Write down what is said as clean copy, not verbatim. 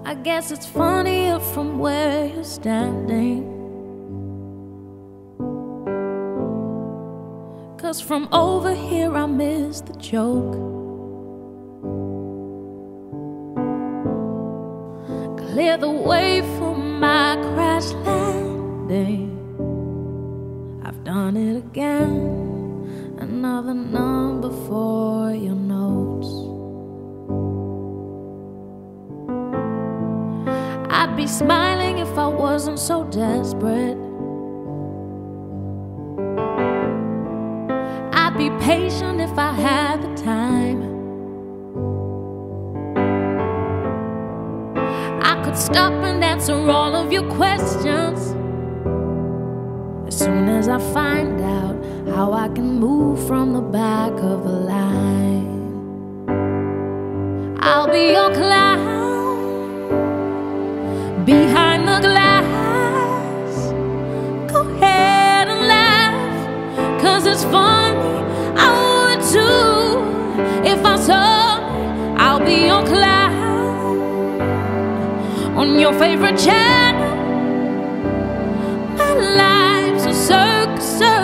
I guess it's funnier from where you're standing, 'cause from over here I miss the joke. Clear the way for my crash landing. I've done it again. Another number for your notes. I'd be smiling if I wasn't so desperate. I'd be patient if I had the time. I could stop and answer all of your questions as soon as I find out how I can move from the back of the line. I'll be your clown behind the glass. Go ahead and laugh, 'cause it's funny, I would too. If I saw me, I'll be your clown on your favorite channel. My life's a circus.